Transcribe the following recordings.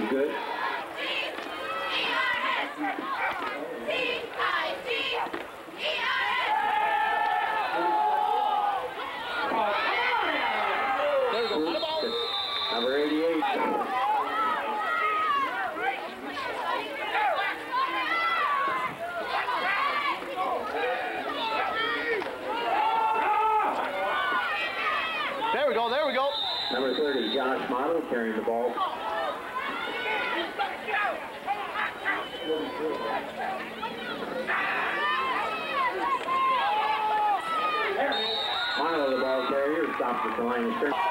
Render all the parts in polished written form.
good. Number 88. There we go, there we go. Number 30, Josh Model carrying the ball. Model, the ball carrier, stops at the line of scrimmage.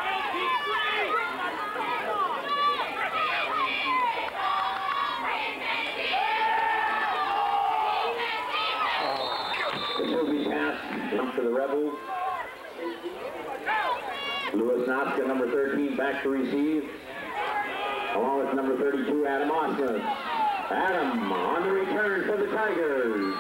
This will be passed to the Rebels. Lewis Nopka, number 13, back to receive, along with number 32, Adam Osmond. Adam on the return for the Tigers.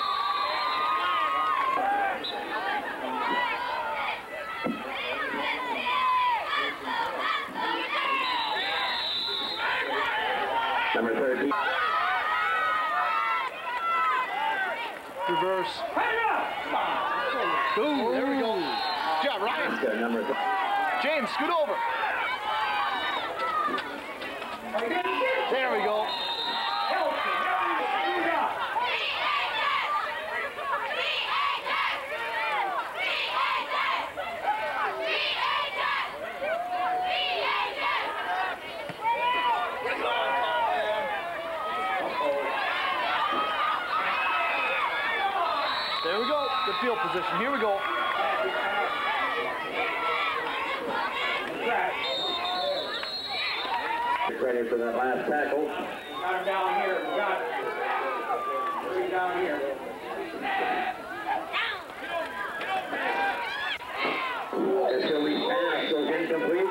Number 13. Reverse. Boom, there we go. Good job, Ryan. Number James, scoot over. There we go. There we go. Good field position. Here we go. Ready for that last tackle. Got him down here. We got it. Bring down here. This will be pass goes incomplete.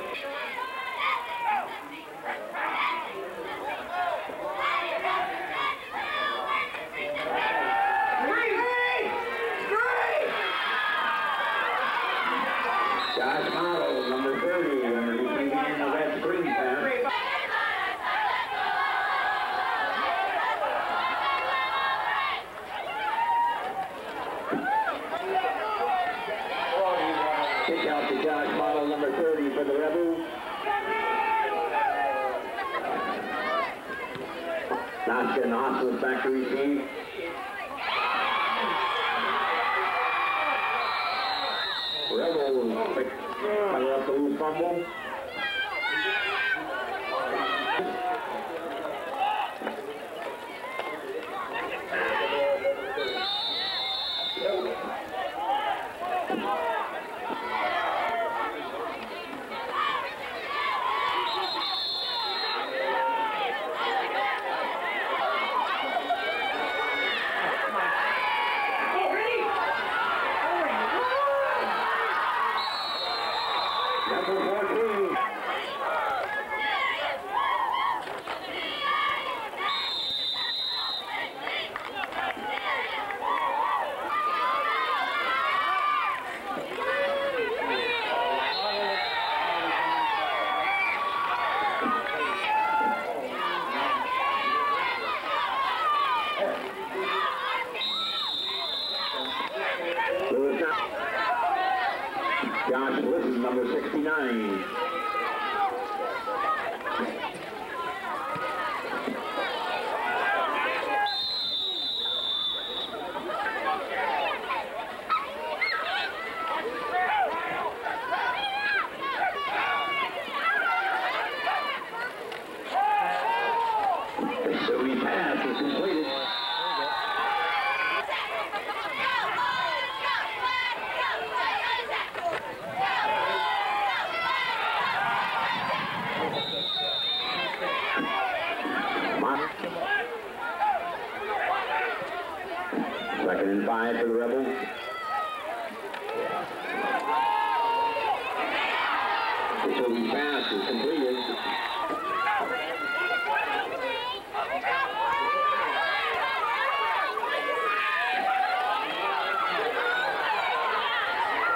Josh Model, number 30, receiving that screen pass. Kick out to Josh Model, number 30 for the Rebels. Nopka and Osmond back to receive. Rebels cover up the loose fumble. Josh Listen, number 69. So he pass is completed. Second and 5 for the Rebels. So he pass is completed.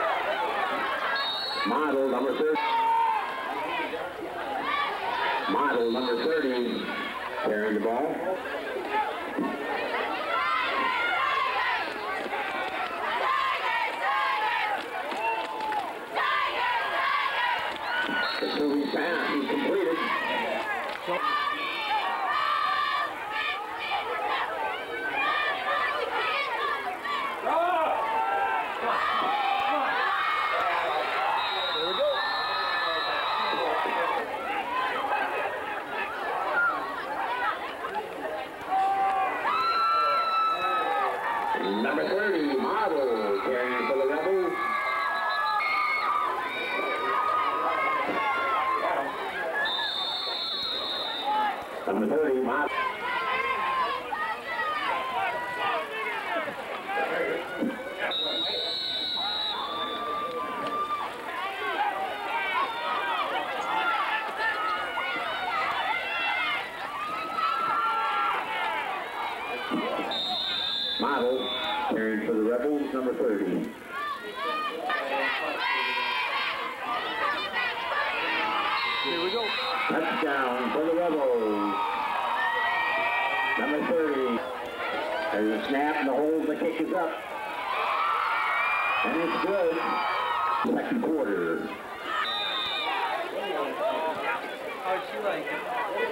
Model, number 30. Model. Model number 30 carrying the ball. The Subi's pass is completed. Number 30, Model, carrying for the Rebels. Number 30, Model. Model, carrying for the Rebels, number 30. Here we go. Touchdown for the Rebels. Number 30. There's a snap and the hold, the kick is up. And it's good. Second quarter. How'd you like it?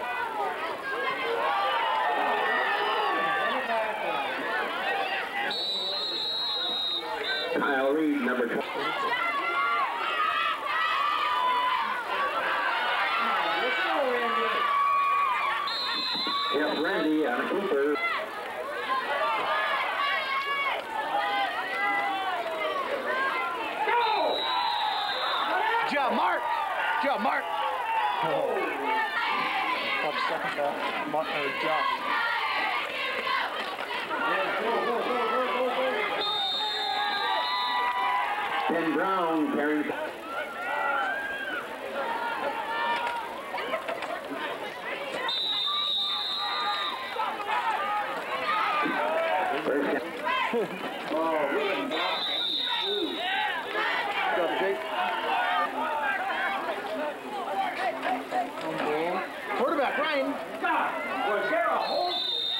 Kyle Reed, number 20. Jeff Randy on a Cooper. Job, Mark. Job, Mark. Watch second ball. Mark, Job. Ben Brown carrying. First down. Job, Jake. Quarterback, Ryan. Was there a hold?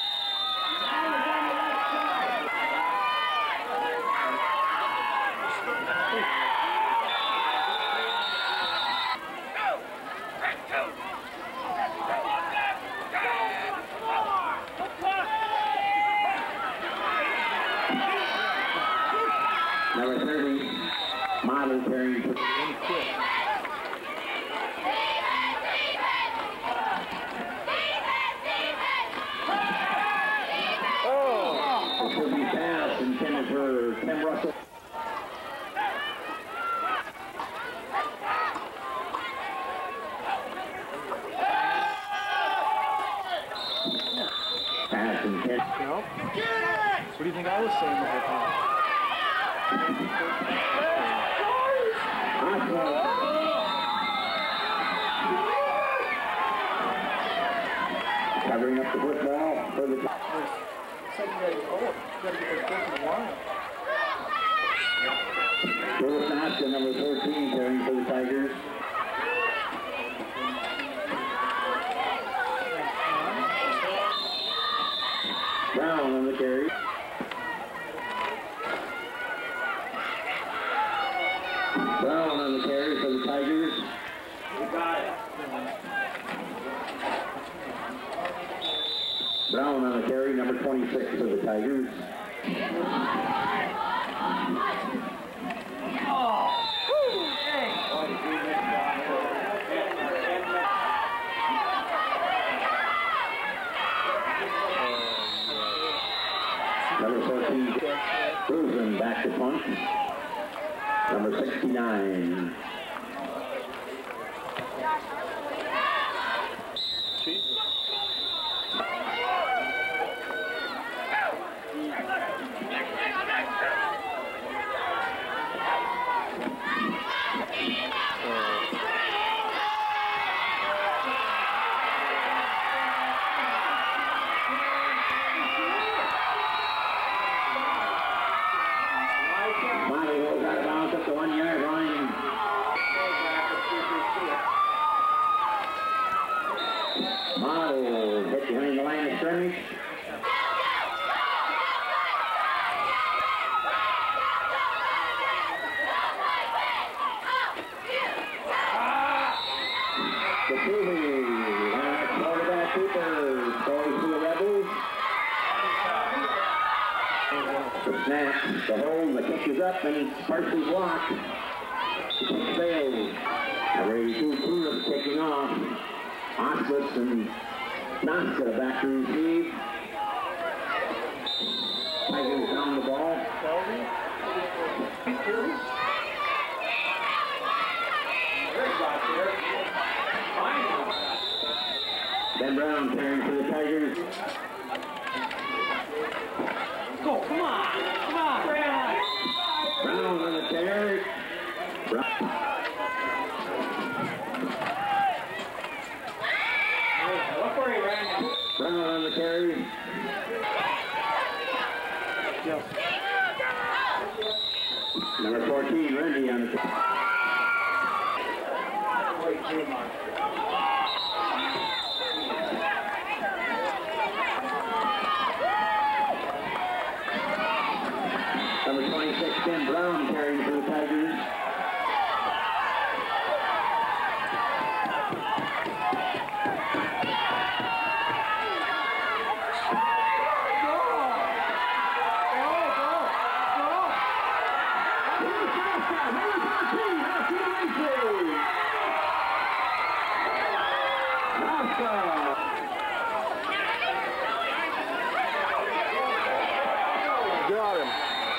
Number 30, Model carrying. This will be pass intended for Tim Russell. Pass intended. What do you think I was saying the whole time? Covering up the football for the Joe Saska, number 14, carrying for the Tigers. Brown on the carry. Brown on the carry for the Tigers. We got it. Brown on the carry, number 26 for the Tigers. Number 14, Cruzen back to punt. Number 69. Monty goes out of bounds up the 1 yard line. point. The quarterback Cooper goes to the Rebels. The snap, the hold, the kick is up, and it's partially blocked. The kick fails. Number 82, Kunis taking off. Oswitz and Noska back to receive. Tigers down the ball. Ben Brown carrying for the Tigers. Go, come on, Brown. Brown on the carry. Brown on the carry. Number 14, Randy on the carry. Number 26, Ben Brown carrying for the Tigers. Got him.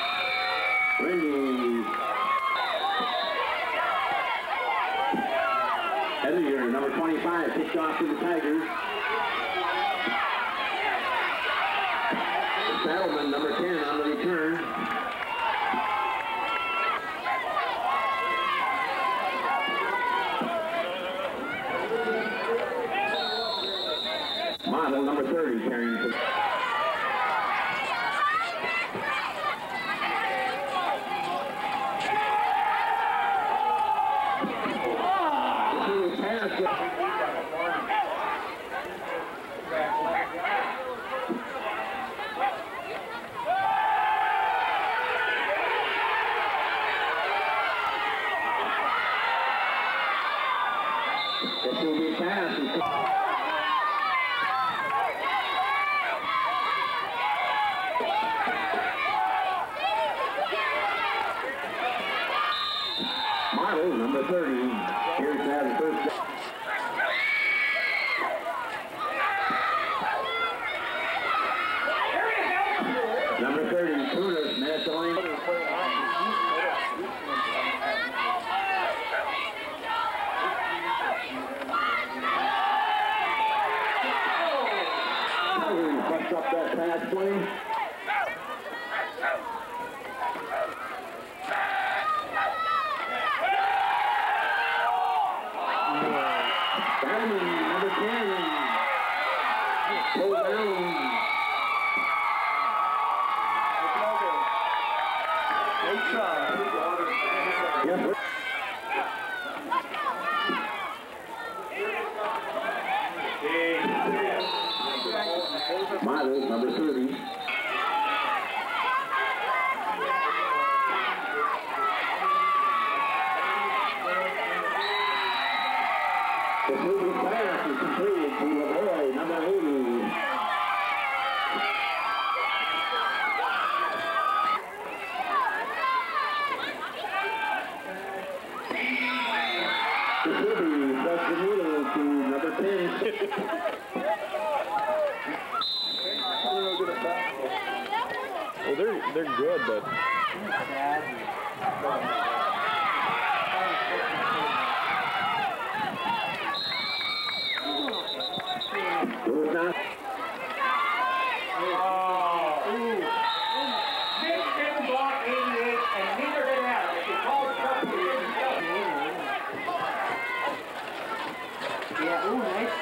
Randy Edinger, number 25, kicked off to the Tigers. Saddleman, number 10, on the return. Model, number 30, carrying for... This will be passed. Model, number 30, here's to have the first. Number 30, Kunis, Macedonia. Bucks up that pass play. Diamond, number 10. Pull down. Great try. Yes. Model, number 30. The moving pass is completed to Lavoy, number 80. The movie plus the needle to number 10. Well, they're good, but It was not. Nick didn't block 88, and neither did Adam. If you call it trouble, you didn't tell him. Yeah, ooh, nice.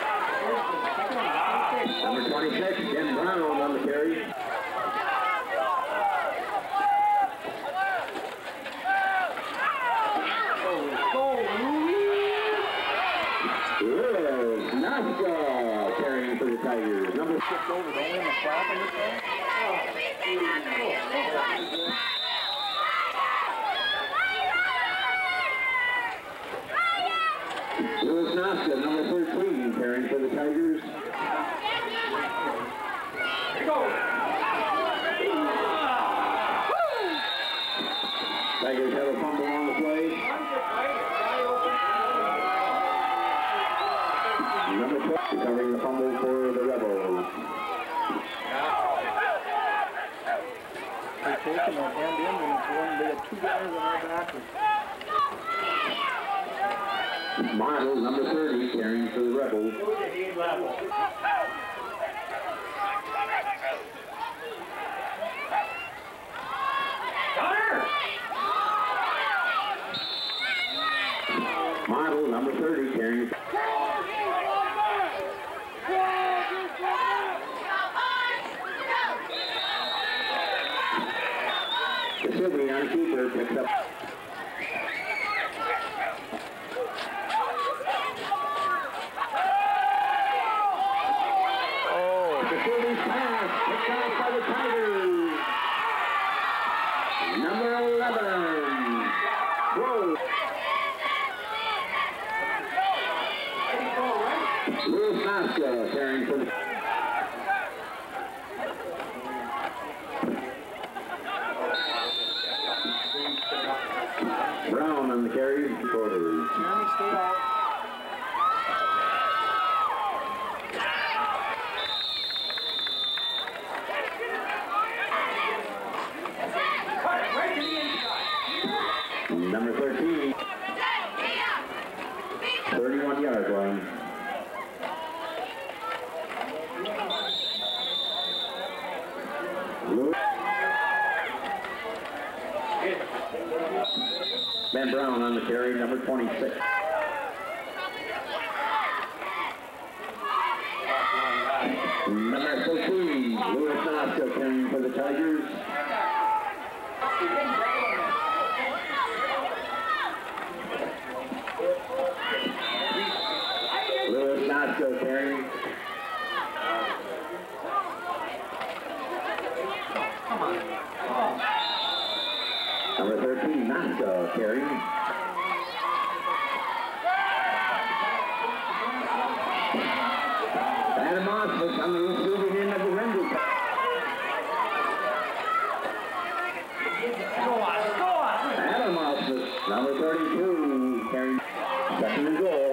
Number 26, Ben Brown on the carry. shift over, don't we, in the flap on this guy? Lewis Noska, number 13, carrying for the Tigers. Tigers have a fumble on the play. Number 12, recovering the fumble for the Rebels. They're taking that hand in when it's one. They have 2 guys on their back. Miles, number 30, carrying for the Rebels. Model, number 30, carrying. The Sylvie on keeper picks up. The Sylvie's pass picked off by the Tigers. Number 11. Whoa. Lewis Noska carrying for the... Brown on the carry, quarters. Jeremy, stay out. Number 13. 31-yard line. Ben Brown on the carry, number 26. Number 13, Lewis Noska carrying for the Tigers. Lewis Noska carrying. Number 13, Noska carrying. Adam Osmus on the receiving end of the Rendell. Adam Osmus, number 32, carrying. Second and goal.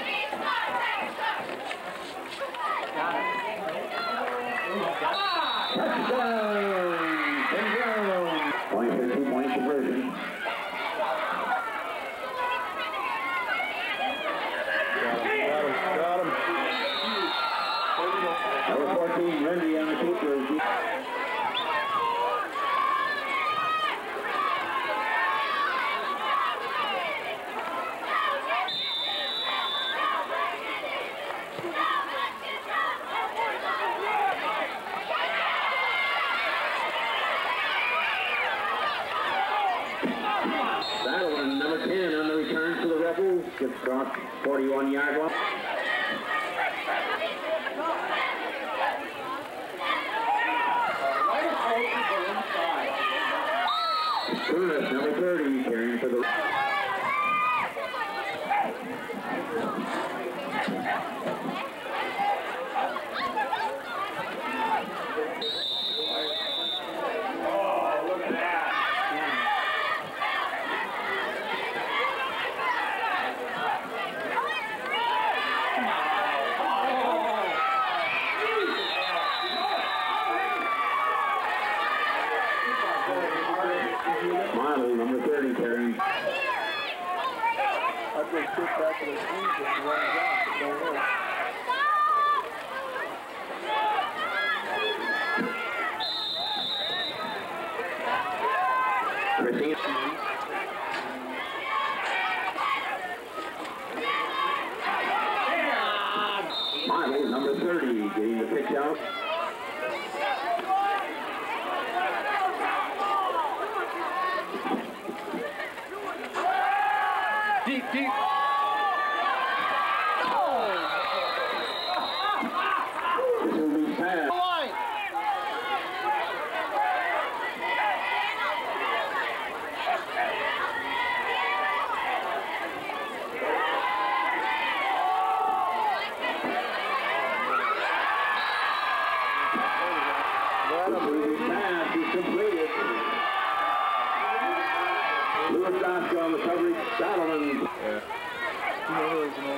Touchdown! Ben Brown. 2-point conversion. Got him. Number 14, Rendy on the keeper. That one, number 10 on the return for the Rebels. Gets across 41-yard line. Curtis, number 30, carrying for the... Model, number 30, carrying. I'd go straight back to the sleeves if you run it out, but don't work. Christine. Model, number 30, getting the pitch out. Deep. This will be fast. Lewis Doska on the coverage. Solomon. Yeah. You know those, man.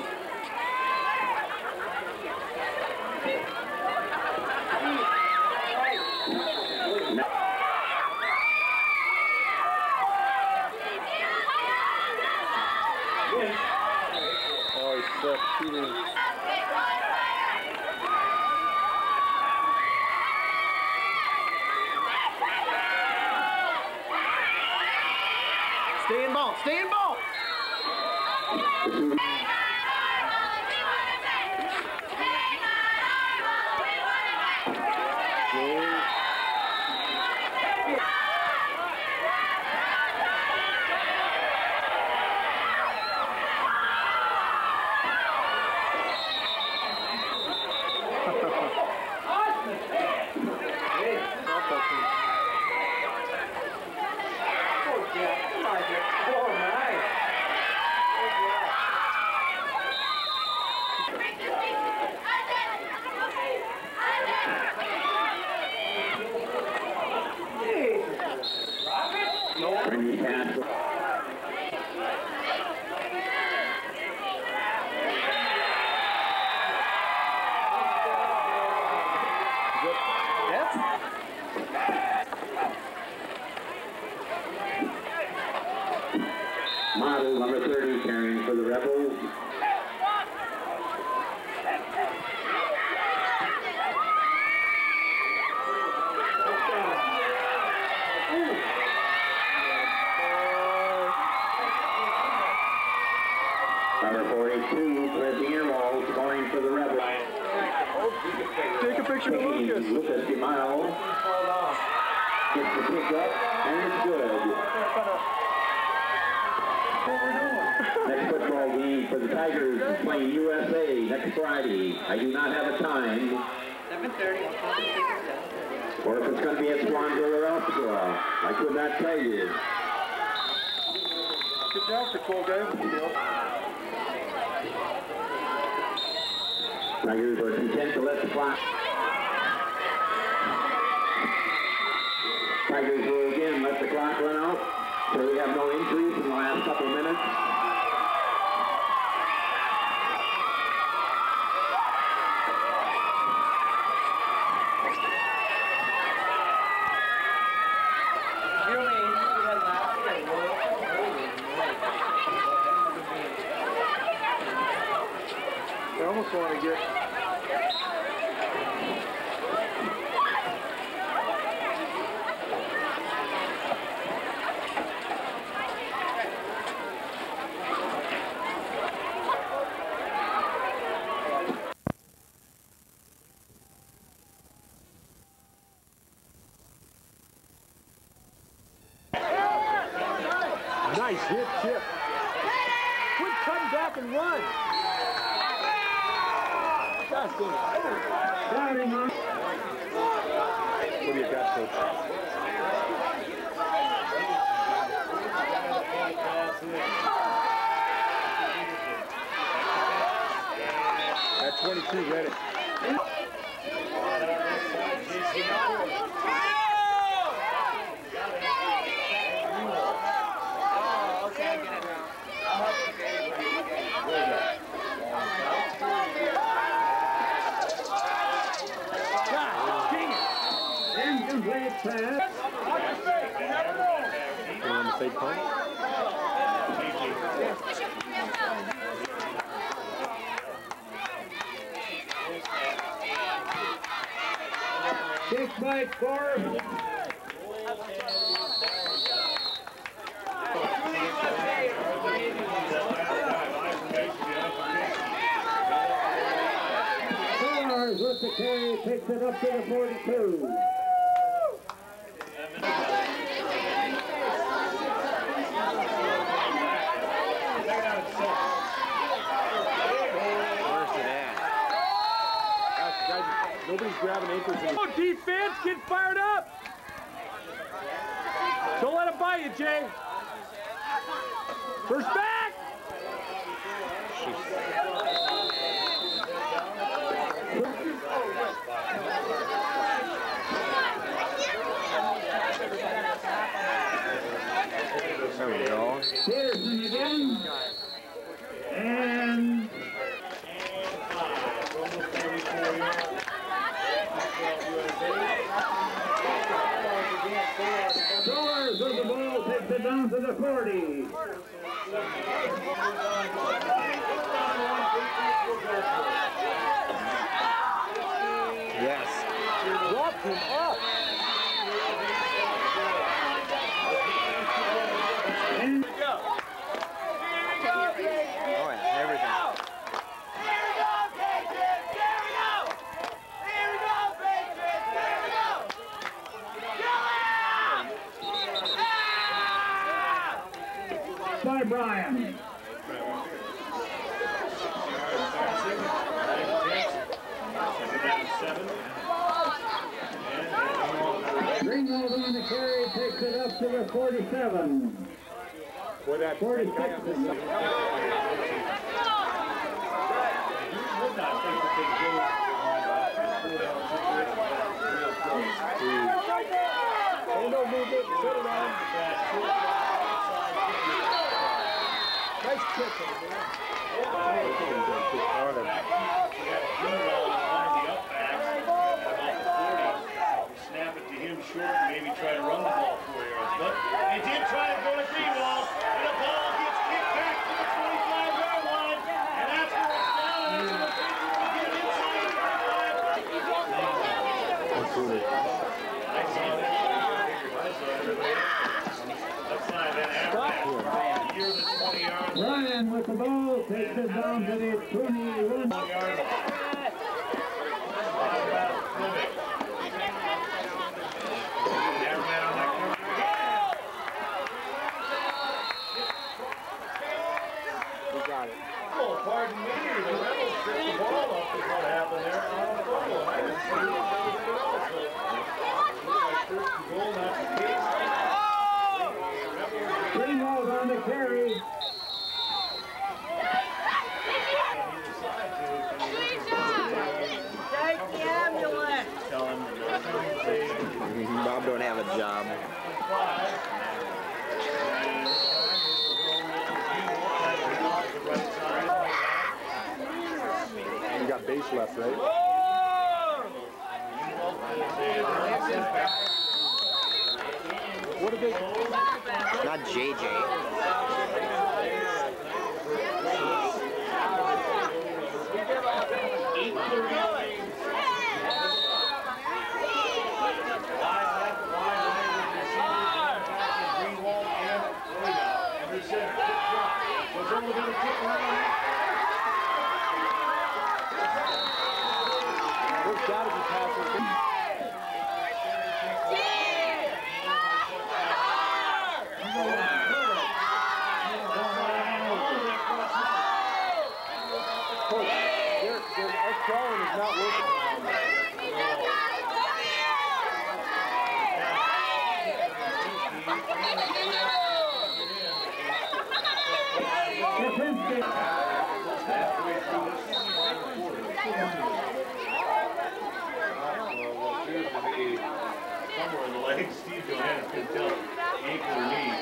Oh, he's stuck shooting. Stay in ball. Stay in ball. Randy Pass. Model number 30 carrying for the Rebels. Number 42, pressing Earwall, scoring for the Rebels. Take a picture of Lucas. Lucas DeMile gets the pick up, and it's good. Next football game for the Tigers is playing USA next Friday. I do not have a time. 7:30. Or if it's going to be at Swansville or elsewhere. I could not tell you. Good job for cool guys. Tigers are content to let the clock. Tigers will again let the clock run out. So we have no injuries in the last couple of minutes. I almost want to get... Nice hit, Chip. Quit cutting back and run. What do you got, Coach? That 22 read it. Fake punt? Kick by Forbes. Stars with the carry, takes it up to the 42. Nobody's grabbing ankles. Oh, defense, get fired up. Don't let him buy you, Jay. First back. There we go. Peterson again. And Soares with the ball, takes it down to the 40. Yes. Dropped him up. Oh yeah, everything. By Brian. Greenwald on the carry, takes it up to the 47. Boy, that 46. Ain't no movement. Settle down. Nice kick, Snap it to him short and maybe try to run the ball 4 yards. But they did try to go to Greenwald, and the ball gets kicked back to the 25-yard line, and that's where it's down. And the Patriots will get inside the 25. Left side, then after near the 20 yards. Ryan with the ball, takes it down to the 21. Oh, pardon me, the Rebels took the ball off is what happened there. I didn't see anything else. First and goal, that's the case. Greenwald on the carry. Take the ambulance. Bob don't have a job. You got base left, right? What did they? Not JJ. There's got to be passes. Coach, our crawling is not working. Somewhere in the legs, Steve Johannes could tell ankle or knee.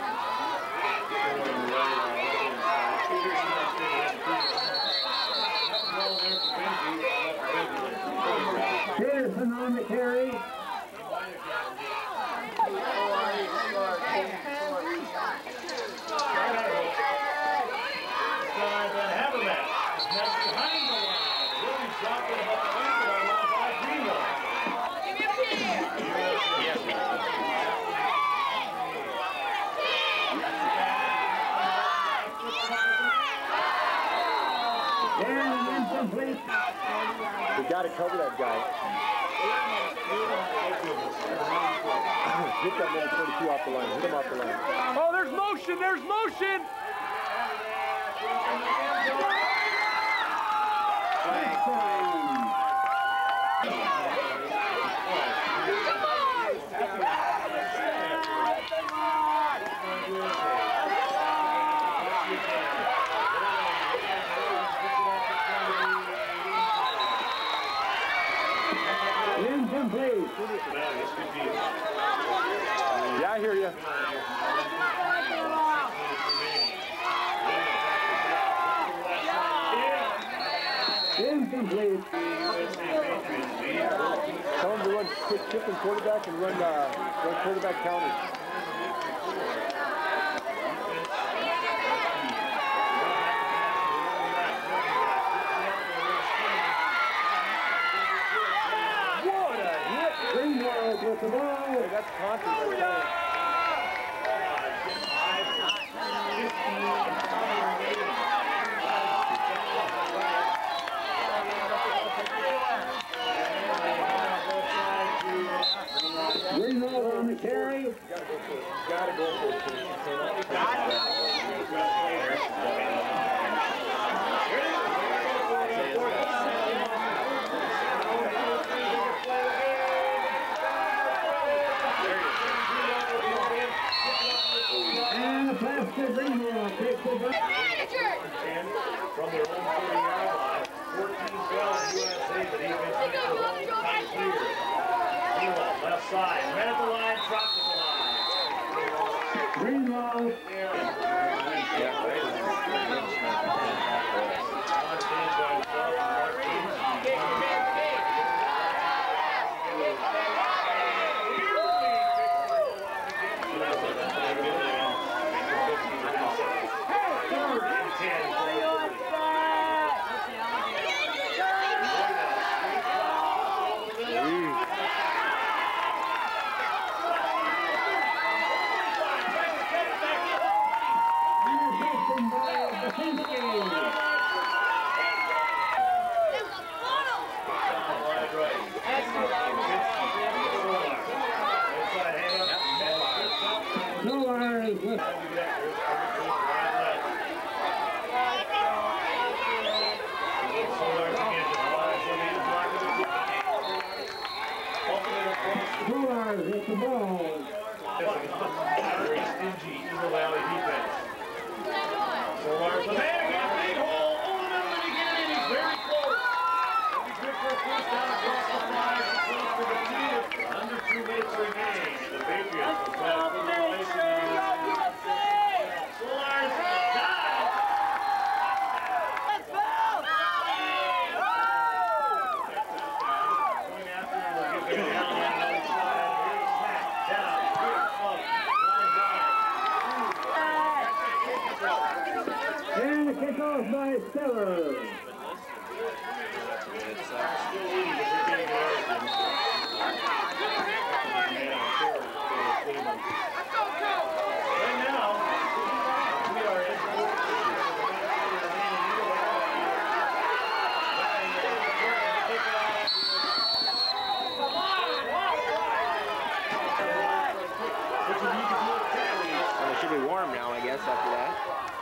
Peterson on the carry. We got to cover that guy. Hit that number 22 off the line. Hit him off the line. Oh, there's motion. There's motion. Incomplete. Yeah, I hear you. lead. Tell them to run quick chip and quarterback and run quarterback counter. What a hit! Greenwald with the ball. Hey, that's confident right there. Greenwald on the carry. Gotta go for it. And the pass to Greenwald. Takes the ball. From their own 40-yard line. 14-12 USA. The defense makes the whole time clear. Greenwald, left side. Ran at the line, dropped at the line. Greenwald. Solars with the ball. Very stingy Eagle Valley defense. Solars, the man got a big hole. Ulman when he get it in, he's very close. He's good for a first down across the line. Close to the lead. Under 2 minutes remain. The Patriots will try to put it away from the Solars dive. Going after him, they'll get it down on the other side. Here's Smack down. Here's Funk. And the kickoff by Stellar. Well, it should be warm now, I guess, after that.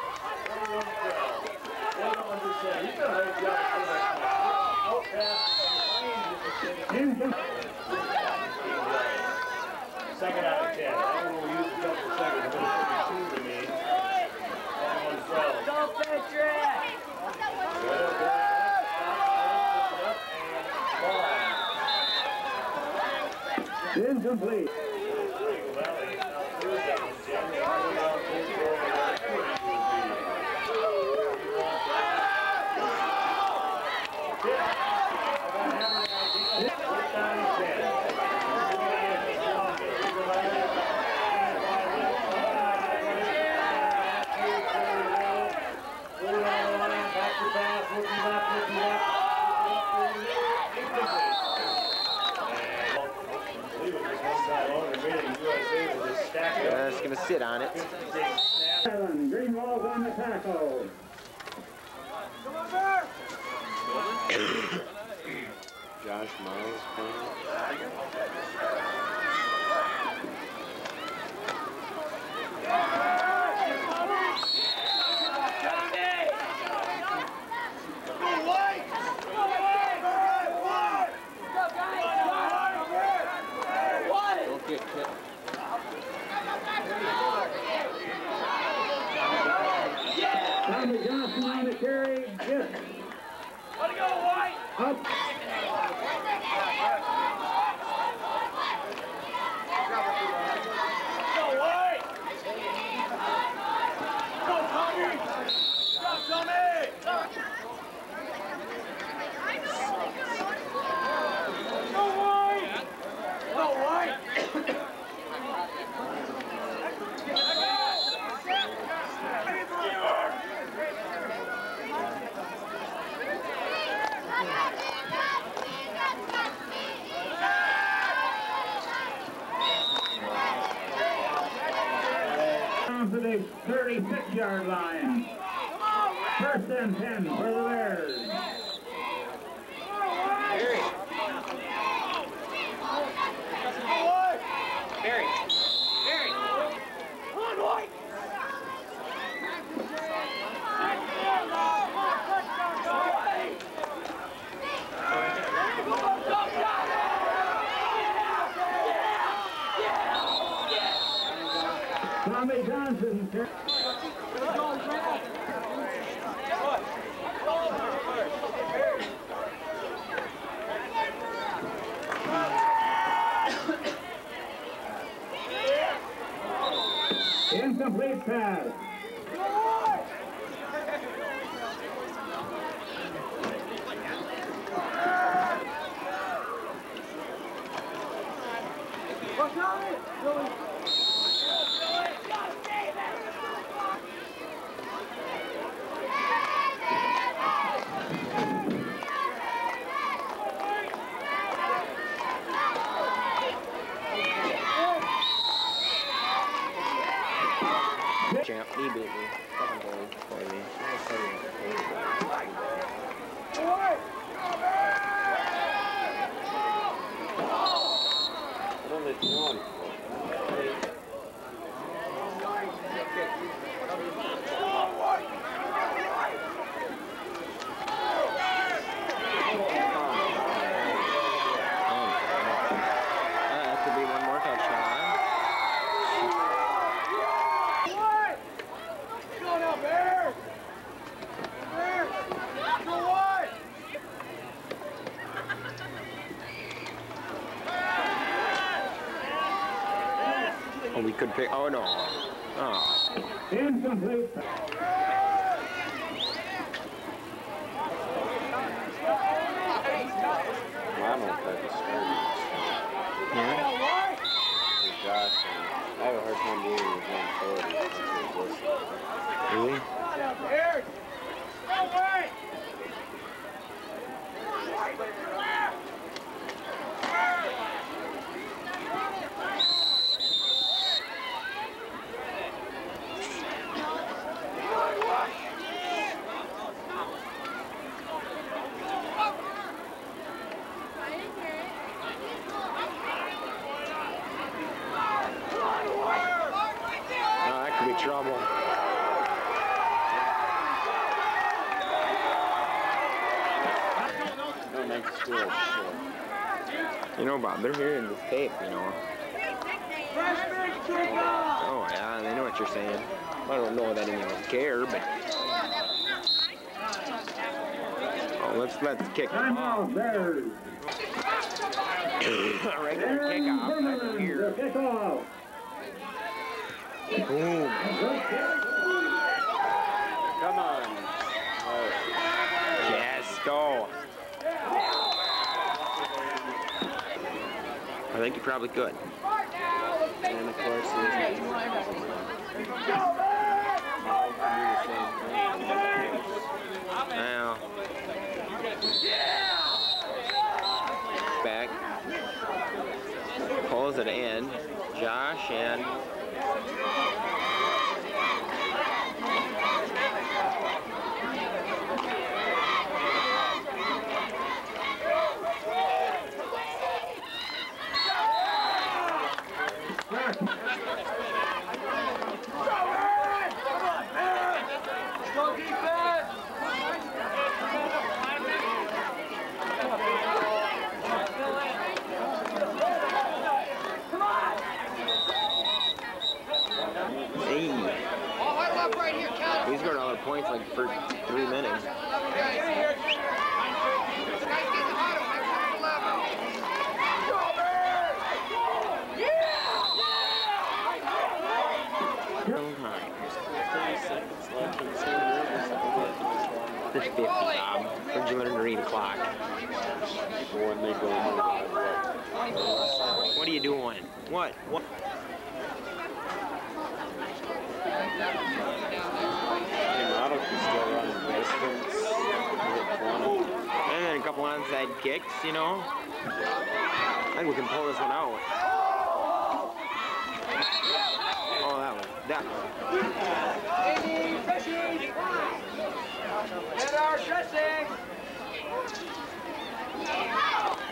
Second out of 10. That one will use a couple seconds. But 2 remain. That one throws. Go, Patrick! Incomplete. It's going to sit on it. Greenwald on the tackle. Josh Miles playing. Don't get hit. Tommy Johnson on the carry. Yes. Let it go, White! Up. Go, White! Go, Tommy! Go, Tommy! Down to the 36-yard line. First and 10 for the Bears. Barry. Come on, boy. Tommy Johnson. Incomplete pass. Champ, he beat me. Fucking boy, for me. What are they doing? That could be one more touchdown. Oh, we could pick. Oh no. Oh. Incomplete. Yeah. Josh, I have a hard time dealing with 140. Really? Trouble. No, next school. You know, Bob, they're hearing this tape, you know. Oh, yeah, they know what you're saying. I don't know that anyone care, but... Oh, let's kick them off. Bears. A regular kickoff. Here. Kickoff. Boom. Come on. Yes, go. I think you probably could. And of course, now, back. Pulls it in. Josh and he's scored all the points like for 3 minutes. There's 50, Bob. Where'd you learn to read a clock? What are you doing? What? And then a couple onside kicks, you know. I think we can pull this one out. Oh, that one. Down. Amy, fishing. Get our dressing.